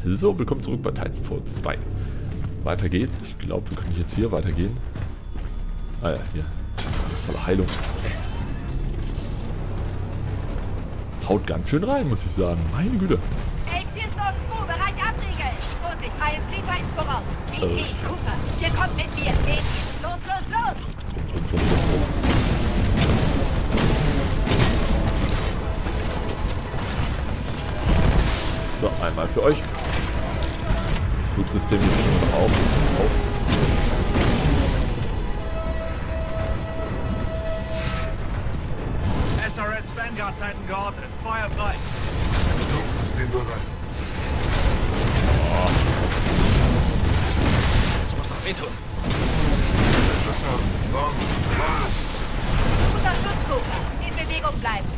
So, willkommen zurück bei Titanfall 2. Weiter geht's. Ich glaube, wir können jetzt hier weitergehen. Ah ja, hier. Volle Heilung. Haut ganz schön rein, muss ich sagen. Meine Güte. Ey, hier ist Norden 2, Bereich abriegeln. Vorsicht, IMC Titans voraus. GT, Cooper, ihr kommt mit mir. Los, los, los. So, einmal für euch. Das Flugsystem ist schon auf. SRS Vanguard Titan geortet. Feuer frei. Flugsystem bereit. Das muss doch wehtun. Guter Schuss, Cooper. In Bewegung bleiben.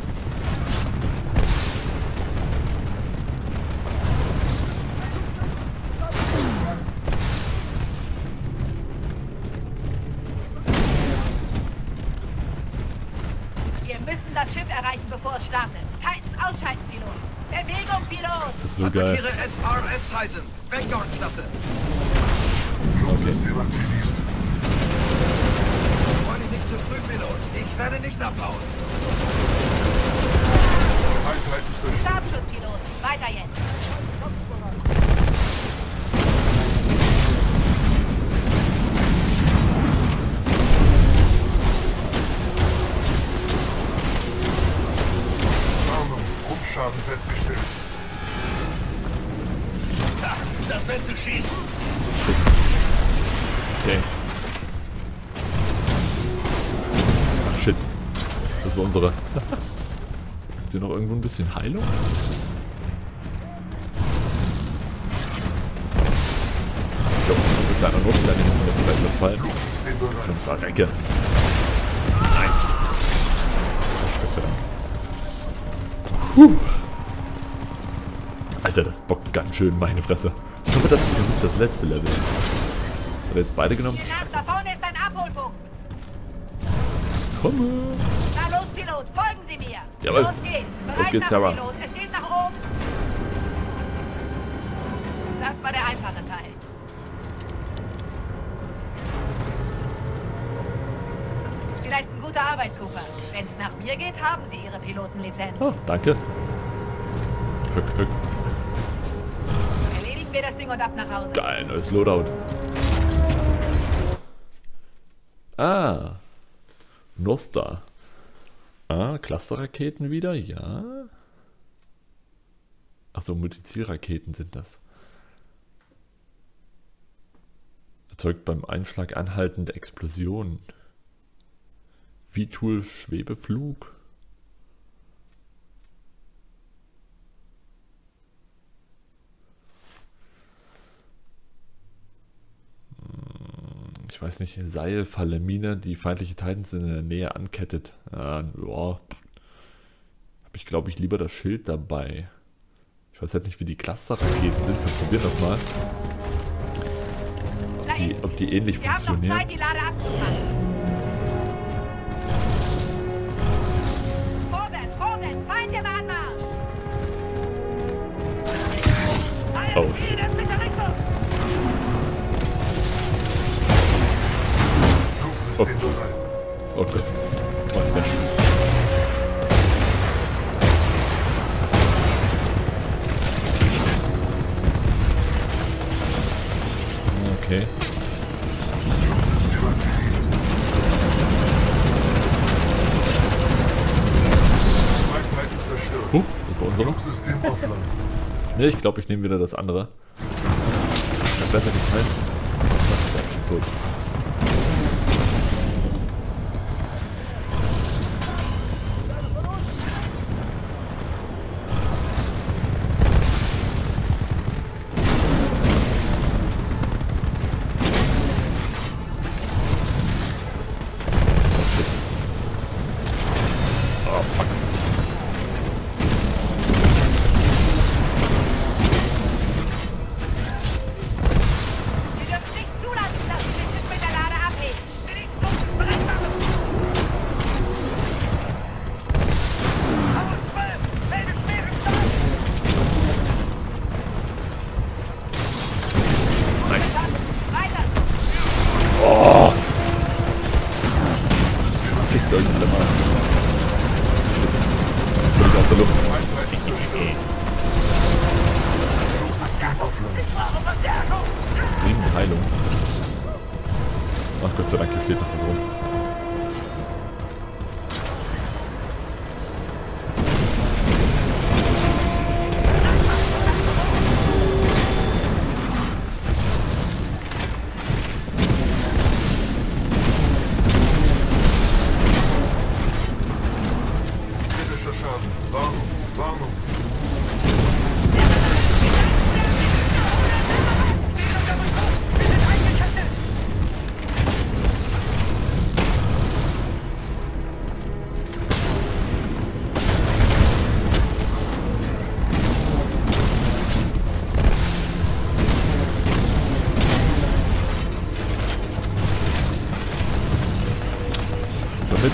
Wir müssen das Schiff erreichen, bevor es startet. Titans ausschalten, Pilot. Bewegung, Pilot. Das ist so geil. Attackiere SRS Titan. Vanguard-Klasse. Flugsystem aktiviert. Freue dich nicht zu früh, Pilot. Ich werde nicht abhauen. Einheiten zerstört. Stabschuss, Pilot. Weiter jetzt. Warnung. Rumpfschaden festgestellt. Das willst du schießen? Okay. Ach, shit. Das war unsere. Ist hier noch irgendwo ein bisschen Heilung? Ich glaube, das ist einer Notstand, dass sie gleich was fallen. Flugsystem bereit. Und verrecke. Nice. Gott sei Dank. Puh. Alter, das bockt ganz schön, meine Fresse. Ich hoffe, das ist nicht das letzte Level. Hat er jetzt beide genommen? Hier nach, da vorne ist ein Abholpunkt. Komme. Na los, Pilot. Folgen Sie mir. Jawohl. Los geht's. Los Bereit geht's, nach, Sarah. Pilot. Es geht nach oben. Das war der einfache Teil. Sie leisten gute Arbeit, Cooper. Wenn es nach mir geht, haben Sie Ihre Pilotenlizenz. Oh, danke. Höck, höck. Erledigen wir das Ding und ab nach Hause. Geil, neues Loadout. Ah. Nostar. Ah, Clusterraketen wieder, ja. Achso, Multizielraketen sind das. Erzeugt beim Einschlag anhaltende Explosionen. V-Tool Schwebeflug. Ich weiß nicht, Seilfalle, Mine, die feindliche Titans in der Nähe ankettet. Ja, habe ich, glaube ich, lieber das Schild dabei. Ich weiß halt nicht, wie die Clusterraketen sind. Wir probieren das mal. Ob die ähnlich Wir haben noch funktionieren. Zeit, die Lade abzufangen. Vorwärts, vorwärts, Feind im Anmarsch. Oh, shit. Flugsystem bereit. Oh Gott, was mach ich denn? Okay. Flugsystem aktiviert. Einheiten zerstört. Huch, das war unsere. Flugsystem offline. Ne, ich glaube, ich nehme wieder das andere. Hat besser gefallen. Das ist schon tot. Oh, fuck. Wir dürfen nicht zulassen, dass Sie sich Gott sei Dank, hier steht noch was rum. Kritischer Schaden. Warnung. Warnung. Damit.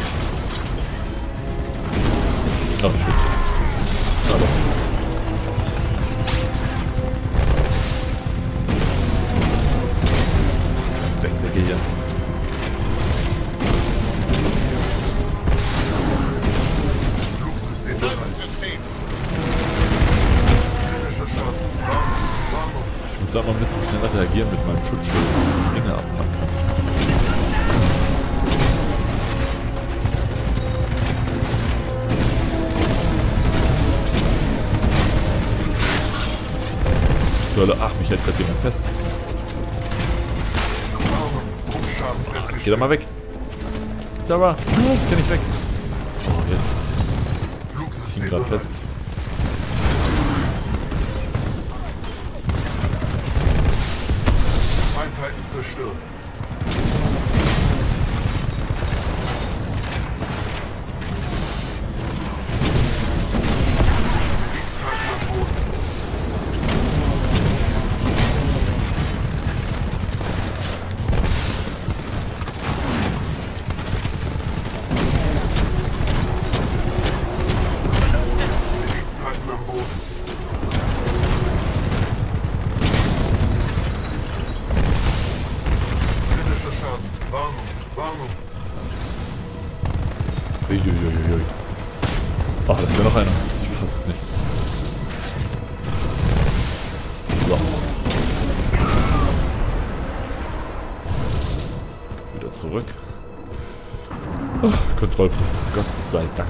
Oh, shit. Aber. Wegsäcke hier. Flugsystem bereit. Kritischer Schaden. Warnung. Warnung. Ich muss da mal ein bisschen schneller reagieren mit meinem Schutzschild, dass ich die Dinge abfangen kann. Ach, mich hält gerade jemand fest. Warnung. Bruchschaden festgestellt. Geh doch mal weg. Sarah, geh nicht weg. Oh, jetzt. Ich hing Flugsystem gerade bereit. fest. Einheiten zerstört. Kriegskarten am Boden. Kriegskarten am Boden. Kritischer Schaden. Warnung. Warnung. Uiuiuiui. Oh, da ist ja noch einer. Ich fass es nicht. So. Wieder zurück. Oh, Kontrollpunkt. Gott sei Dank.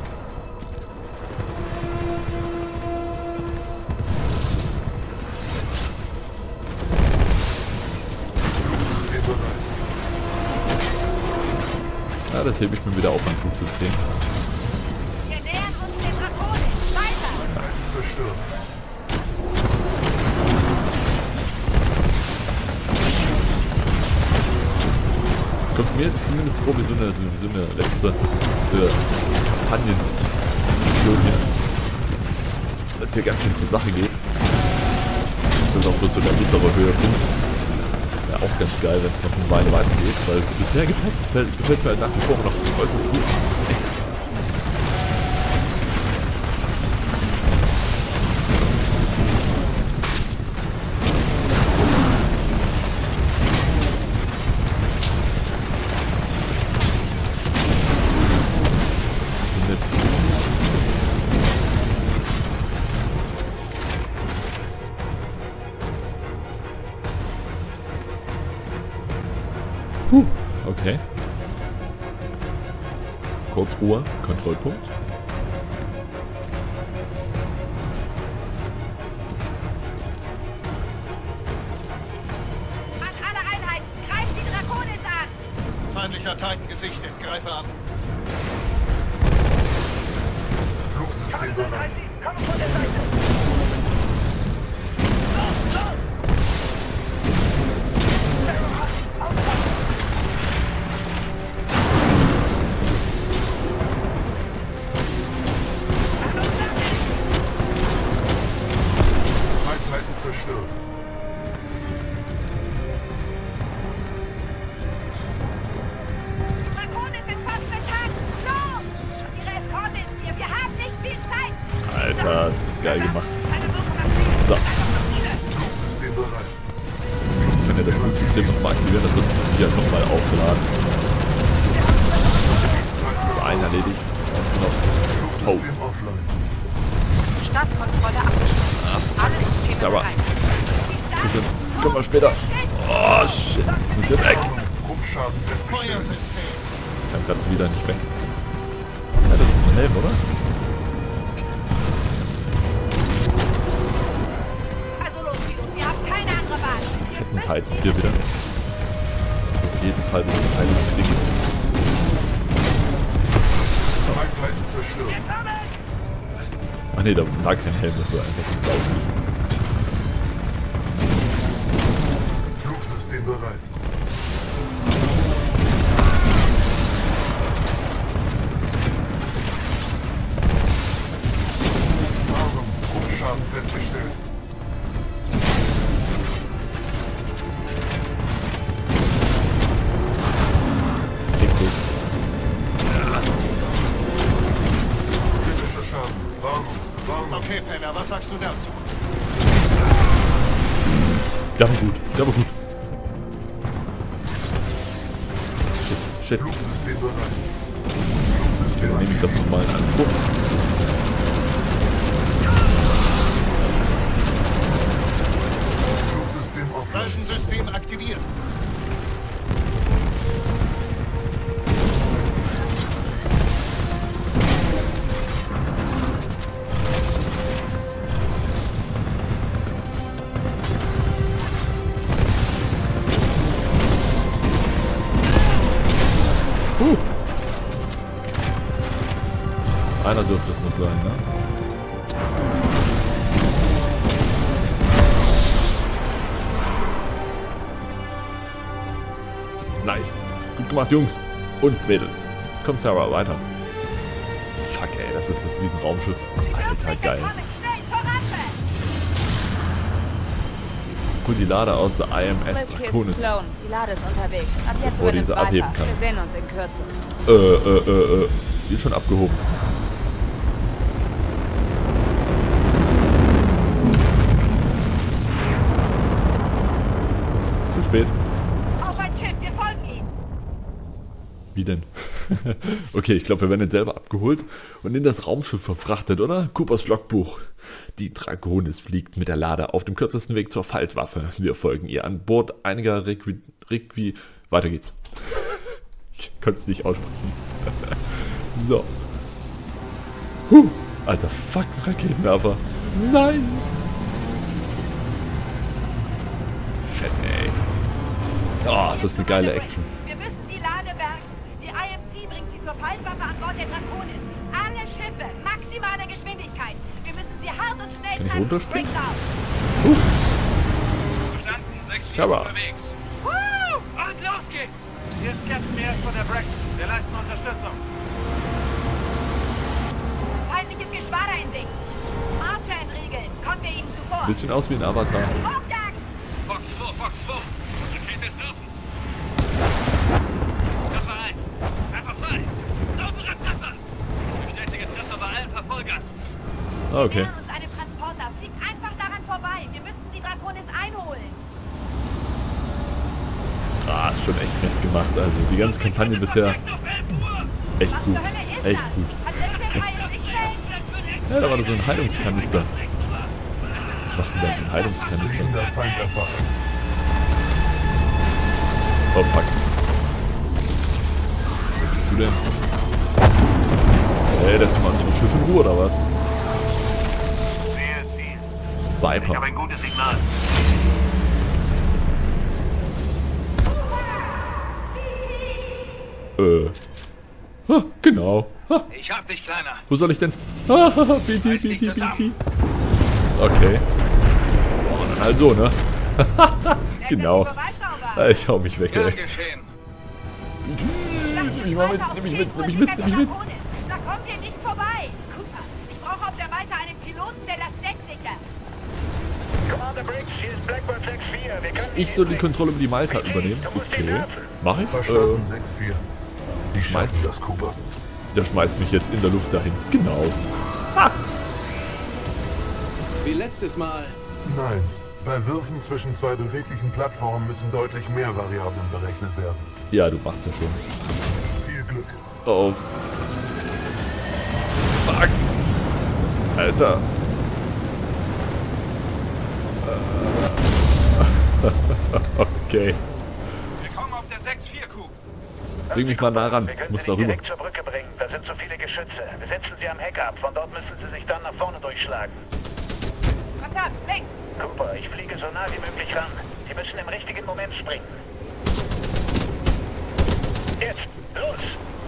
Flugsystem bereit. Ja, das hebe ich mir wieder auf mein Flugsystem. Wir nähern uns den Draconen. Weiter! Eis zerstört. Es kommt mir jetzt zumindest vor wie so eine letzte Kampagnen-Mission hier. Weil es hier ganz schön zur Sache geht. Das ist auch bloß so der mittlere Höhepunkt. Ja, auch ganz geil, wenn es noch eine Weile weitergeht, weil bisher gefällt es mir halt nach wie vor noch äußerst gut. Okay. Kurz Ruhe, Kontrollpunkt. An alle Einheiten, greift die Draconen an! Feindlicher Titan gesichtet. Greife an. Flugsystem bereit. Komm von der Seite! Einheiten zerstört. Draconen ist fast vertagt! Los! Ihre Eskorte ist hier, wir haben nicht viel Zeit! Alter, das ist geil gemacht. Eine Suche nach Zielen. So. Flugsystem bereit. Ich kann ja das Flugsystem nochmal aktivieren, das wird sich hier nochmal aufgeladen. Das ist ein erledigt. Und noch. Oh. Flugsystem offline. Startkontrolle abgeschlossen. Alle Systeme Sarah. bereit. Bitte, komm mal später. Oh shit, ich muss hier weg. Rumpfschaden festgestellt. Ich kann gerade wieder nicht weg. Ja, das ist ein Helm, oder? Also los, Pilot, ihr habt keine andere Wahl. Fetten Titans hier wieder. Auf jeden Fall mit dem heiligen Ding. Mein Titan zerstört. Ach ne, da war kein Helm, das war einfach so ein blaues Licht. Flugsystem bereit. Rumpfschaden festgestellt. Fick dich. Kritischer Schaden. Warnung. Warnung. Okay, Penner, was sagst du dazu? Der war gut, der war gut. Shit, shit. Flugsystem bereit. Dann Flugsystem nehme ich das nochmal in Anspruch. Flugsystem offline. Seitensystem aktiviert. Einer dürfte es noch sein, ne? Nice. Gut gemacht, Jungs. Und Mädels. Komm, Sarah, weiter. Fuck, ey, das ist das Riesenraumschiff. Alter, geil. Kommen, schnell zur Rampe. Hol die Lade aus der IMS Whiskey ist Draconis. Sloan. Die Lade ist unterwegs. Ab jetzt Bevor übernimmt diese Viper. abheben kann. Wir sehen uns in Kürze. Die ist schon abgehoben. Zu spät. Auf ein Schiff, wir folgen ihm. Wie denn? Okay, ich glaube, wir werden jetzt selber abgeholt und in das Raumschiff verfrachtet, oder? Coopers Logbuch. Die Draconis fliegt mit der Lade auf dem kürzesten Weg zur Faltwaffe. Wir folgen ihr an Bord einiger Weiter geht's. Ich konnte es nicht aussprechen. So. Alter, fuck, Raketenwerfer. Nice. Fett, ey. Oh, ist das eine geile Action. Wir müssen die Lade bergen. Die IMC bringt sie zur Faltwaffe an Bord der Draconis. Alle Schiffe, maximale Geschwindigkeit. Wir müssen sie hart und schnell Kann ich treffen. runterspringen? Bring down. Verstanden, 6-4 Sarah. unterwegs. Woo! Und los geht's! Hier ist Captain Mears von der Braxton. Wir leisten Unterstützung. Feindliches Geschwader in Sicht. Archer entriegeln. Kommen wir ihnen zuvor. Bisschen aus wie ein Avatar. Hochjagen! Fox 2, Fox 2. Rakete ist draußen. Treffer 1. Treffer 2. Sauberer Treffer. Bestätige Treffer bei allen Verfolgern. Ah, okay. Wir nähern uns einem Transporter. Fliegt einfach daran vorbei. Wir müssen die Draconis einholen. Ah, schon echt nett gemacht. Also die ganze Kampagne bisher echt Was gut. zur Hölle ist Echt das? gut. Hat der Teil nicht fällt? Ja, da war so ein Heilungskanister. Was macht denn da so ein Heilungskanister? Fliegender Feind erfasst. Oh fuck. Was bist du denn? Ey, das ist mal so ein Schiff in Ruhe oder was? Ziel. Viper. ein gutes Signal. Genau. Ha, Ich hab dich, Kleiner. wo soll ich denn? BT, BT, BT. Okay. Oh, dann halt so, ne? Genau. Ich hau mich weg, ey. geschehen. Nimm mich mal mit, nimm mich mit, nimm mich mit, nimm mich mit. Da kommt ihr nicht vorbei. Cooper, ich brauche auf der Weiter einen Piloten, der das Deck sichert. Commander Briggs, hier ist Blackbird 6-4. Wir können Ich soll die Kontrolle über die Malta übernehmen. Okay. Mach ich? Verstanden, 6-4. Sie schmeißen das, Cooper. Der schmeißt mich jetzt in der Luft dahin. Genau. Wie letztes Mal. Nein. Bei Würfen zwischen zwei beweglichen Plattformen müssen deutlich mehr Variablen berechnet werden. Ja, du machst ja schon. Viel Glück. Oh. Fuck. Alter. Okay. Willkommen auf der 6-4, Cooper. Bring mich mal nah ran. Wir Ich können muss Sie nicht darüber. direkt zur Brücke bringen. Da sind zu viele Geschütze. Wir setzen Sie am Heck ab. Von dort müssen Sie sich dann nach vorne durchschlagen. Kontakt, links. Cooper, ich fliege so nah wie möglich ran. Sie müssen im richtigen Moment springen. Jetzt, los!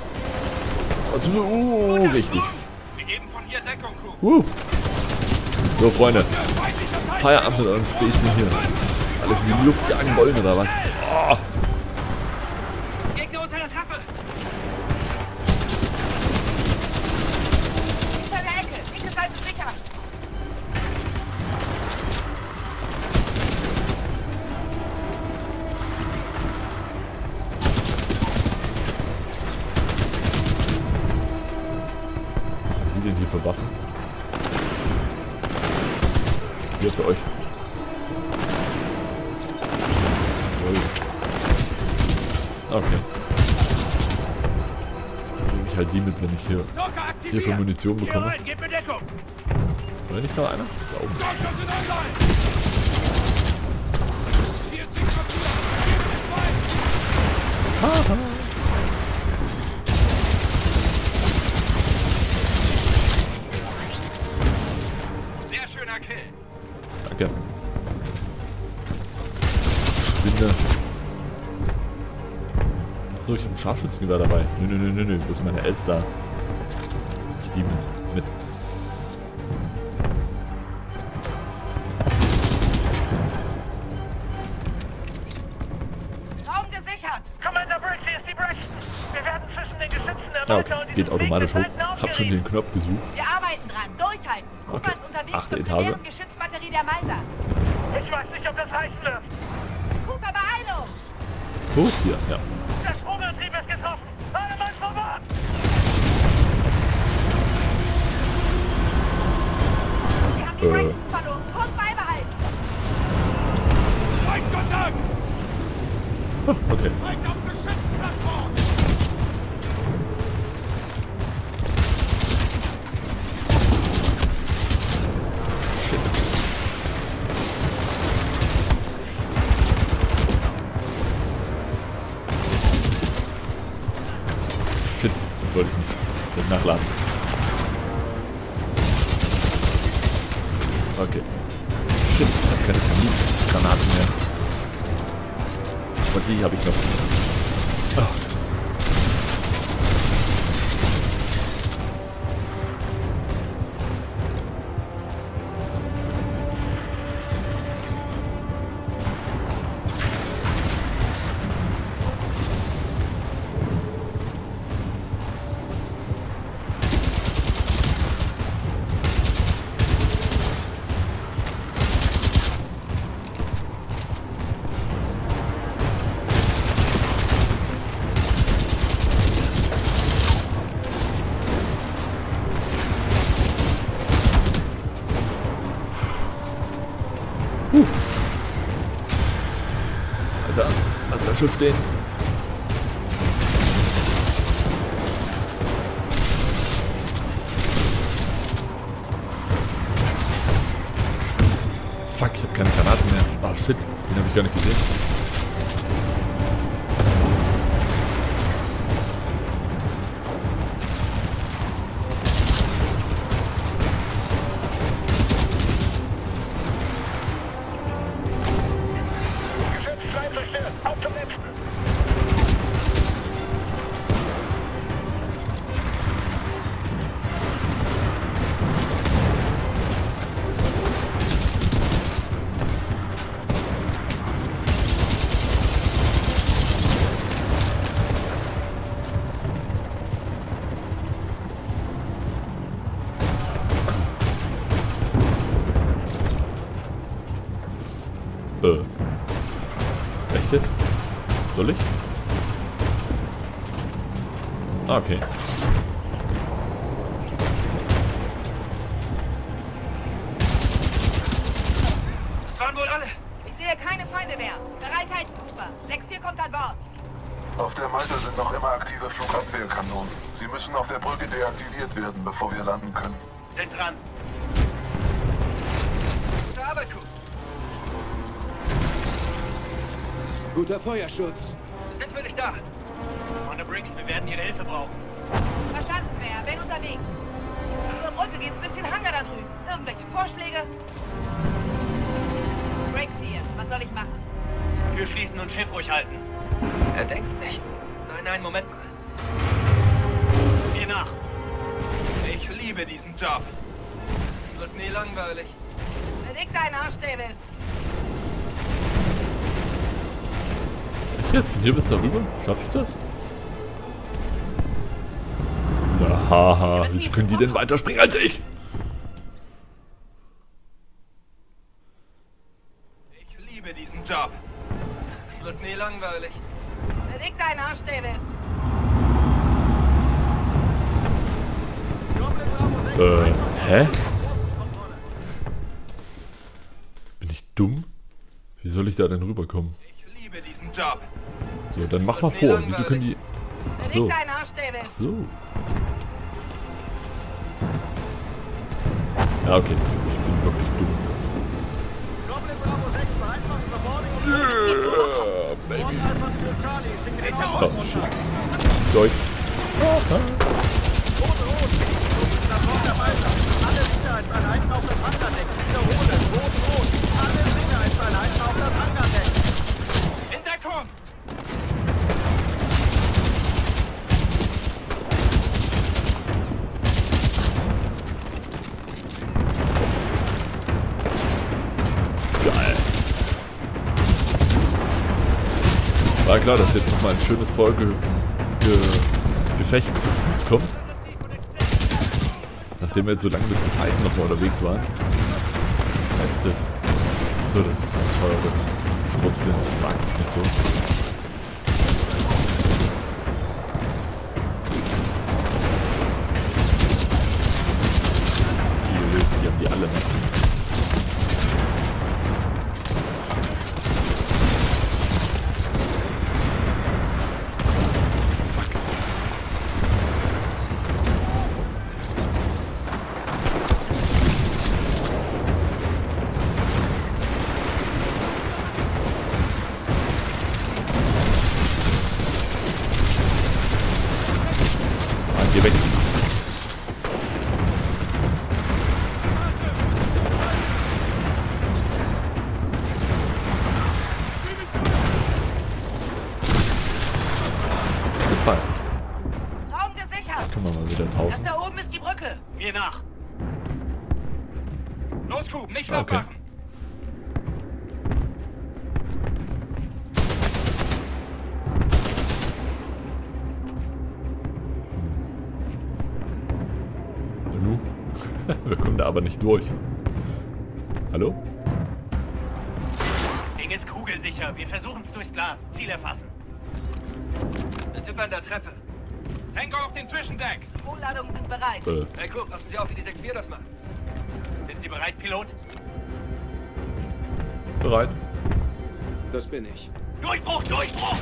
Richtig. Wir geben von hier Deckung, Crew. So, Freunde. Feierabend mit eurem Späßchen hier. Alles in die Luft jagen wollen, oder was? Oh. Gegner unter der Treppe. Hinter der Ecke. Linke Seite sicher. Was haben die denn hier für Waffen? Hier für euch. Okay. Dann nehme ich halt die mit, wenn ich hier für Munition bekomme. Gib mir Deckung. Oder nicht noch einer? Da oben. Sehr schöner Kill. Danke. Spinde. Achso, ich habe ein Scharfschützengewehr dabei. Nö. Wo ist meine Elster? Ich die mit. Raum gesichert. Commander Briggs, hier ist die Braxton. Wir werden zwischen den Geschützen Ah, erneut okay. Geht automatisch hoch. Hab schon den Knopf gesucht. Wir arbeiten dran. Durchhalten. Cooper ist unterwegs 8. zur Etage. primären Geschützbatterie der Meiser. Ich weiß nicht, ob das reichen wird. Cooper, Beeilung. Hoch hier, ja. Der Sprungantrieb ist getroffen. Alle Mann vor Bord! Wir haben die Braxton verloren. Kurs beibehalten. Feindkontakt. Okay. Feind auf Geschützplattform. Shit, das wollte ich nicht. Das nachladen. Okay. Shit, ich habe keine Kamingranaten mehr. Aber die habe ich noch. Ah. Alter, lass das Schiff stehen. Fuck, ich hab keine Granaten mehr. Ah, shit, den habe ich gar nicht gesehen. Geschütz, bleibt zerstört. Auf zum letzten. Echt jetzt? Soll ich? Ah, okay. Das waren wohl alle. Ich sehe keine Feinde mehr. Bereit halten, Cooper. 6-4 kommt an Bord. Auf der Malta sind noch immer aktive Flugabwehrkanonen. Sie müssen auf der Brücke deaktiviert werden, bevor wir landen können. Sind dran. Gute Arbeit, Crew. Guter Feuerschutz. Sind wir nicht da? Commander Briggs, wir werden Ihre Hilfe brauchen. Verstanden, wer? Bin unterwegs. Zur Brücke geht's durch den Hangar da drüben. Irgendwelche Vorschläge? Briggs hier. Was soll ich machen? Tür schließen und Schiff ruhig halten. Er denkt nicht. Nein, Moment mal. Mir nach. Ich liebe diesen Job. Es wird nie langweilig. Beweg deinen Arsch, Davis. Ich jetzt von hier bis darüber? Schaffe ich das? Na haha, wieso können die denn weiterspringen als ich? Ich liebe diesen Job. Es wird nie langweilig. Beweg deinen Arsch, Davis. Hä? Bin ich dumm? Wie soll ich da denn rüberkommen? Ich liebe diesen Job. So, dann mach mal vor. Wieso können die... Ach Beweg so. deinen Arsch, Davis. Ach so. Ja, okay. Ich bin wirklich dumm. Yeah, baby. Oh, shit. Durch. In Deckung! Geil. War klar, dass jetzt nochmal ein schönes Gefecht zu Fuß kommt. Nachdem wir jetzt so lange mit den Titan nochmal unterwegs waren. Heißt das. So, das ist eine bescheuerte Schrotflinte. Ich mag das nicht so. Die haben die alle, ne? Geh weg. Gefallen. Raum gesichert. Können wir mal wieder Das tauschen. da oben ist die Brücke. Mir nach. Los, Kuben, nicht schlapp Okay. machen. Nu? Wir kommen da aber nicht durch. Hallo? Ding ist kugelsicher. Wir versuchen es durchs Glas. Ziel erfassen. Der Typ an der Treppe. Tango auf den Zwischendeck. Vorladungen sind bereit. Hey, guck, passen Sie auf, wie die 6-4 das macht. Sind Sie bereit, Pilot? Bereit? Das bin ich. Durchbruch, Durchbruch!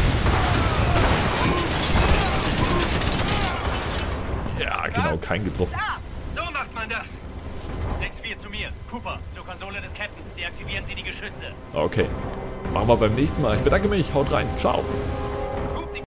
Ja, genau, kein getroffen. Da! So macht man das. 6-4 zu mir. Cooper, zur Konsole des Captains. Deaktivieren Sie die Geschütze. Okay. Machen wir beim nächsten Mal. Ich bedanke mich. Haut rein. Ciao.